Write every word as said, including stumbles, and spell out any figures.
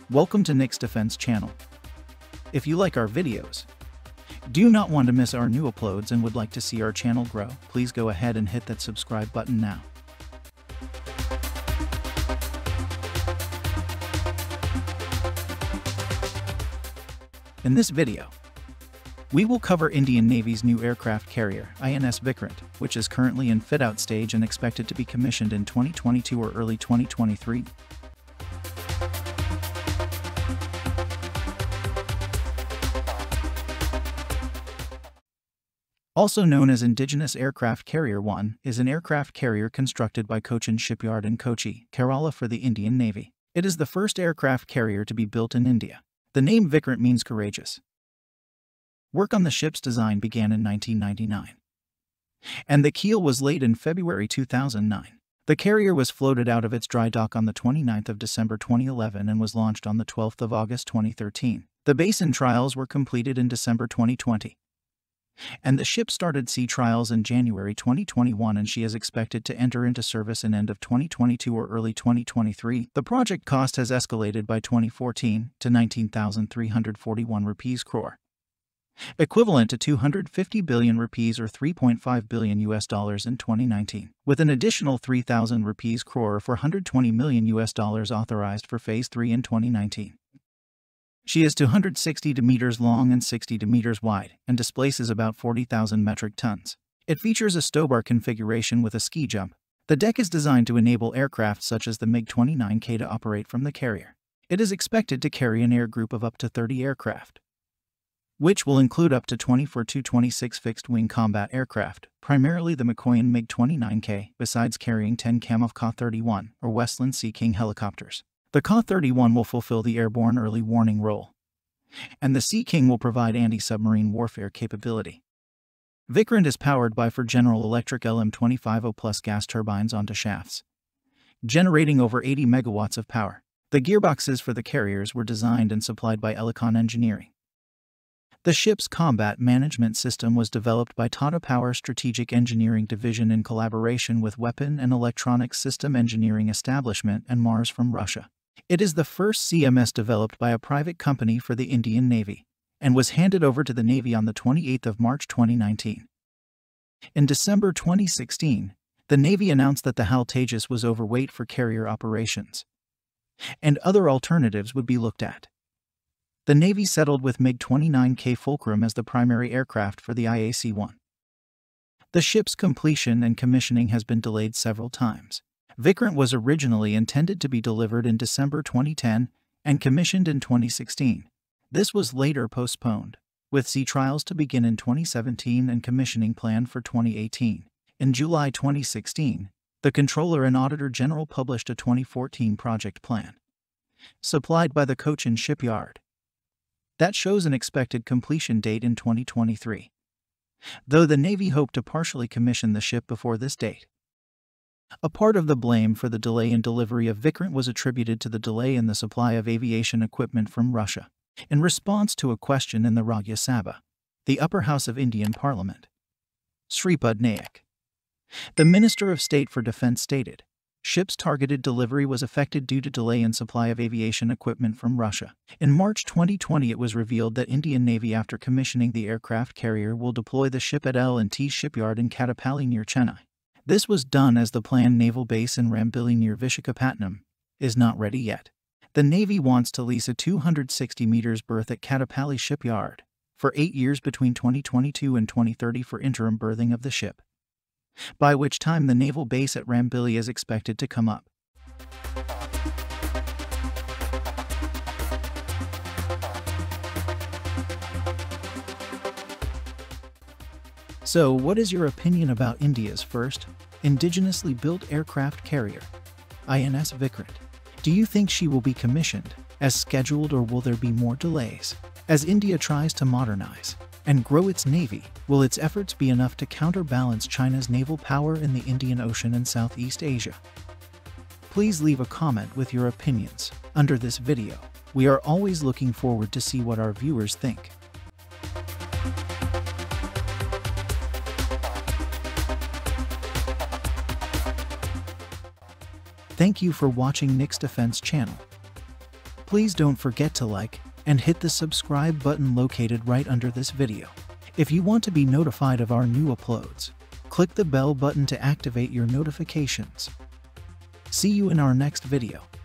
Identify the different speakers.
Speaker 1: Welcome to Nick's Defense channel. If you like our videos, do not want to miss our new uploads and would like to see our channel grow, please go ahead and hit that subscribe button now. In this video, we will cover Indian Navy's new aircraft carrier, I N S Vikrant, which is currently in fit-out stage and expected to be commissioned in twenty twenty-two or early twenty twenty-three. Also known as Indigenous Aircraft Carrier one, is an aircraft carrier constructed by Cochin Shipyard in Kochi, Kerala for the Indian Navy. It is the first aircraft carrier to be built in India. The name Vikrant means courageous. Work on the ship's design began in nineteen ninety-nine, and the keel was laid in February two thousand nine. The carrier was floated out of its dry dock on the twenty-ninth of December twenty eleven and was launched on the twelfth of August twenty thirteen. The basin trials were completed in December twenty twenty. And the ship started sea trials in January twenty twenty-one, and she is expected to enter into service in end of twenty twenty-two or early twenty twenty-three. The project cost has escalated by twenty fourteen to nineteen thousand three hundred forty-one rupees crore, equivalent to two hundred fifty billion rupees or three point five billion U S dollars in twenty nineteen, with an additional three thousand rupees crore or four hundred twenty million U S dollars authorized for phase three in twenty nineteen. She is two hundred sixty meters long and sixty meters wide and displaces about forty thousand metric tons. It features a stowbar configuration with a ski jump. The deck is designed to enable aircraft such as the MiG twenty-nine K to operate from the carrier. It is expected to carry an air group of up to thirty aircraft, which will include up to twenty-four Tu twenty-six fixed-wing combat aircraft, primarily the Mikoyan MiG twenty-nine K, besides carrying ten Kamov Ka thirty-one or Westland Sea King helicopters. The Ka thirty-one will fulfill the airborne early warning role, and the Sea King will provide anti-submarine warfare capability. Vikrant is powered by for General Electric L M twenty-five O plus gas turbines onto shafts, generating over eighty megawatts of power. The gearboxes for the carriers were designed and supplied by Elecon Engineering. The ship's combat management system was developed by Tata Power Strategic Engineering Division in collaboration with Weapon and Electronics System Engineering Establishment and Mars from Russia. It is the first C M S developed by a private company for the Indian Navy, and was handed over to the Navy on the twenty-eighth of March twenty nineteen. In December twenty sixteen, the Navy announced that the HAL Tejas was overweight for carrier operations, and other alternatives would be looked at. The Navy settled with MiG twenty-nine K Fulcrum as the primary aircraft for the I A C one. The ship's completion and commissioning has been delayed several times. Vikrant was originally intended to be delivered in December twenty ten and commissioned in twenty sixteen. This was later postponed, with sea trials to begin in twenty seventeen and commissioning planned for twenty eighteen. In July twenty sixteen, the Controller and Auditor General published a twenty fourteen project plan, supplied by the Cochin Shipyard, that shows an expected completion date in twenty twenty-three, though the Navy hoped to partially commission the ship before this date. A part of the blame for the delay in delivery of Vikrant was attributed to the delay in the supply of aviation equipment from Russia. In response to a question in the Rajya Sabha, the upper house of Indian Parliament, Sripad Naik, the Minister of State for Defense, stated, "Ship's targeted delivery was affected due to delay in supply of aviation equipment from Russia." In March twenty twenty, it was revealed that Indian Navy, after commissioning the aircraft carrier, will deploy the ship at L and T Shipyard in Kattupalli near Chennai. This was done as the planned naval base in Rambilli near Vishakhapatnam is not ready yet. The Navy wants to lease a two hundred sixty meters berth at Kattupalli Shipyard for eight years between twenty twenty-two and twenty thirty for interim berthing of the ship, by which time the naval base at Rambilli is expected to come up. So, what is your opinion about India's first indigenously built aircraft carrier, I N S Vikrant? Do you think she will be commissioned as scheduled, or will there be more delays? As India tries to modernize and grow its navy, will its efforts be enough to counterbalance China's naval power in the Indian Ocean and Southeast Asia? Please leave a comment with your opinions under this video. We are always looking forward to see what our viewers think. Thank you for watching Nick's Defense channel. Please don't forget to like and hit the subscribe button located right under this video. If you want to be notified of our new uploads, click the bell button to activate your notifications. See you in our next video.